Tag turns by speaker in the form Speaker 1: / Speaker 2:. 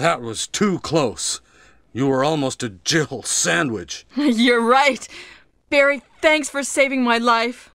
Speaker 1: That was too close. You were almost a Jill sandwich.
Speaker 2: You're right. Barry, thanks for saving my life.